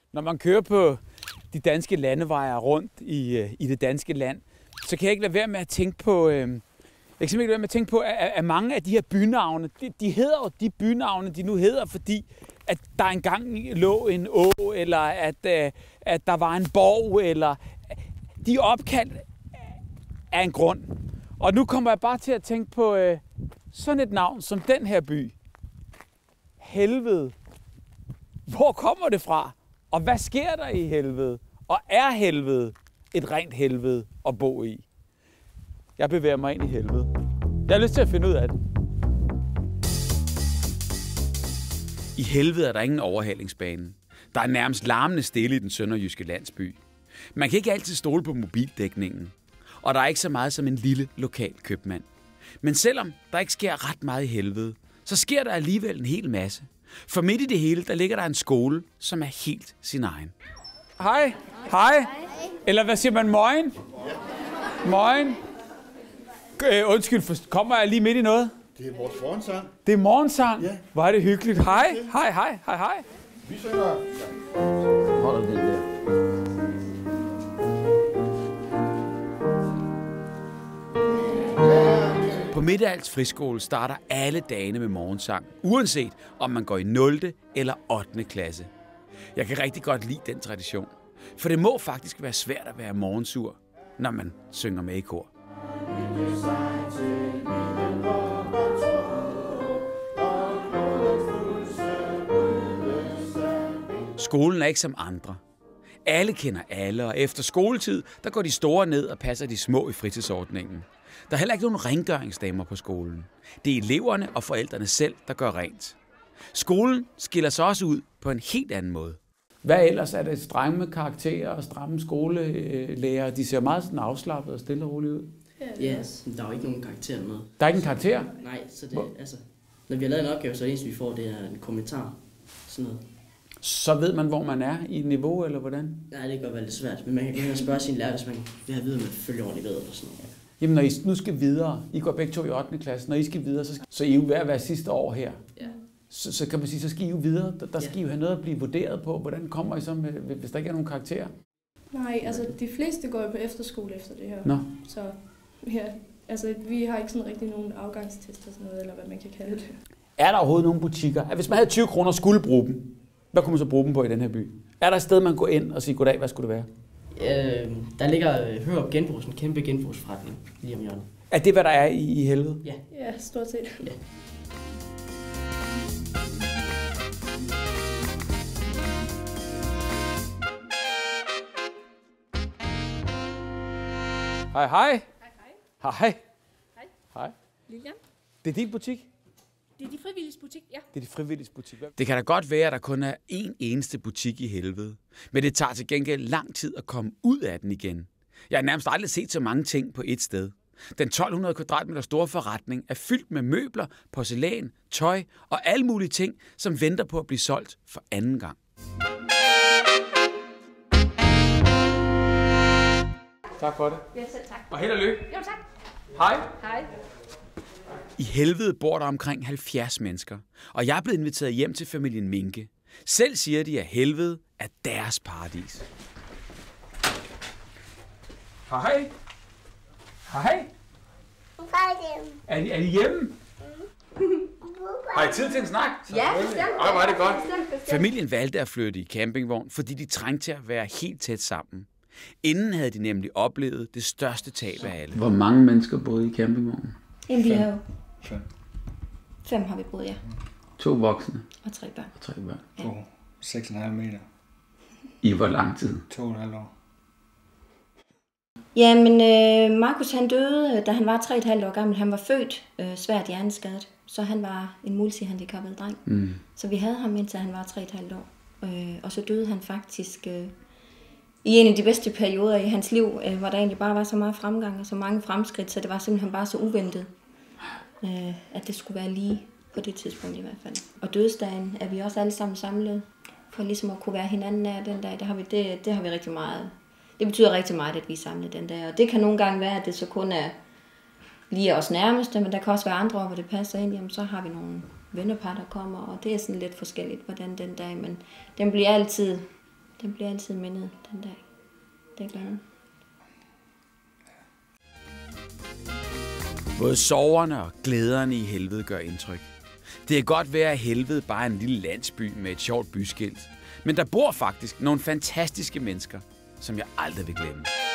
Når man kører på de danske landeveje rundt i det danske land, så kan jeg ikke lade være med at tænke på, at mange af de her bynavne, de hedder jo de bynavne, de nu hedder, fordi at der engang lå en å, eller at der var en borg, eller de er opkaldt af en grund. Og nu kommer jeg bare til at tænke på sådan et navn som den her by. Helvede. Hvor kommer det fra? Og hvad sker der i helvede? Og er helvede et rent helvede at bo i? Jeg bevæger mig ind i helvede. Jeg har lyst til at finde ud af det. I helvede er der ingen overhalingsbane. Der er nærmest larmende stille i den sønderjyske landsby. Man kan ikke altid stole på mobildækningen. Og der er ikke så meget som en lille lokal købmand. Men selvom der ikke sker ret meget i helvede, så sker der alligevel en hel masse. For midt i det hele, der ligger der en skole, som er helt sin egen. Hej. Hej. Eller hvad siger man? Morgen? Morgen. Undskyld, kommer jeg lige midt i noget? Det er vores morgensang. Det er morgensang? Ja. Hvor er det hyggeligt. Hej. Hej, hej, hej, hej. Vi synger. Holder det der. På Midtals Friskole starter alle dagene med morgensang, uanset om man går i 0. eller 8. klasse. Jeg kan rigtig godt lide den tradition, for det må faktisk være svært at være morgensur, når man synger med i kor. Skolen er ikke som andre. Alle kender alle, og efter skoletid, der går de store ned og passer de små i fritidsordningen. Der er heller ikke nogen rengøringsdamer på skolen. Det er eleverne og forældrene selv, der gør rent. Skolen skiller sig også ud på en helt anden måde. Hvad ellers? Er det stramme karakterer og stramme skolelærer? De ser meget sådan afslappet og stille og roligt ud. Ja, yes, der er jo ikke nogen karakter med. Der er ikke en karakter? Nej, så det altså, når vi har lavet en opgave, så er det eneste, vi får, det er en kommentar. Sådan noget. Så ved man, hvor man er i niveau, eller hvordan? Nej, det kan godt være lidt svært, men man kan gå hen og spørge sin lærer, hvis man vil have at vide, om man følger ordentligt ved, eller sådan noget. Jamen, når I nu skal videre, I går begge to i 8. klasse, når I skal videre, så I er jo ved at være sidste år her. Ja. Så kan man sige, så skal I jo videre. Der skal I jo have noget at blive vurderet på. Hvordan kommer I så med, hvis der ikke er nogen karakterer? Nej, altså de fleste går jo på efterskole efter det her. Nå. Så ja, altså vi har ikke sådan rigtig nogen afgangstest og sådan noget, eller hvad man kan kalde det. Er der overhovedet nogle butikker? Hvis man havde 20 kroner og skulle bruge dem, hvad kunne man så bruge dem på i den her by? Er der et sted, man går ind og siger, goddag, hvad skulle det være? Der ligger Hørup Genbrugs, en kæmpe genbrugsforretning lige om hjørnet. Er det, hvad der er i helvede? Ja. Ja, stort set. Ja. Hej, hej. Hej. Hej. Hej. Hej. Lilian? Det er din butik? Det er de frivilliges butik, ja. Det er de frivilliges butik. Det kan da godt være, at der kun er én eneste butik i helvede. Men det tager til gengæld lang tid at komme ud af den igen. Jeg har nærmest aldrig set så mange ting på ét sted. Den 1200 kvadratmeter store forretning er fyldt med møbler, porcelæn, tøj og alle mulige ting, som venter på at blive solgt for anden gang. Tak for det. Ja, selv tak. Og held og lykke. Jo, tak. Hej. Hej. I helvede bor der omkring 70 mennesker, og jeg er blevet inviteret hjem til familien Minke. Selv siger de, at helvede er deres paradis. Hej. Hej. Er de hjemme? Har I tid til en snak? Ja, bestemt. Ej, hvor er det godt. Bestemt. Familien valgte at flytte i campingvogn, fordi de trængte til at være helt tæt sammen. Inden havde de nemlig oplevet det største tab af alle. Hvor mange mennesker boede i campingvognen? Jamen, vi har jo 5 har vi boet, ja. 2 voksne Og 3 børn. og 3 børn. På 6,5 meter. I hvor lang tid? 2,5 år. Jamen, Markus han døde, da han var 3,5 år gammel. Han var født svært hjerneskadet, så han var en multihandicappet dreng. Mm. Så vi havde ham indtil han var 3,5 år. Og så døde han faktisk i en af de bedste perioder i hans liv, hvor der egentlig bare var så meget fremgang og så mange fremskridt, så det var simpelthen bare så uventet, at det skulle være lige på det tidspunkt i hvert fald. Og dødsdagen er vi også alle sammen samlet, for ligesom at kunne være hinanden nær den dag. Det har vi rigtig meget. Det betyder rigtig meget, at vi er samlet den dag. Og det kan nogle gange være, at det så kun er lige os nærmeste, men der kan også være andre år, hvor det passer ind. Jamen, så har vi nogle vennepar, der kommer, og det er sådan lidt forskelligt, hvordan den dag. Men den bliver altid Den bliver altid mindet den dag. Det gør den. Både sorgerne og glæderne i helvede gør indtryk. Det kan godt være, at helvede bare er en lille landsby med et sjovt byskilt. Men der bor faktisk nogle fantastiske mennesker, som jeg aldrig vil glemme.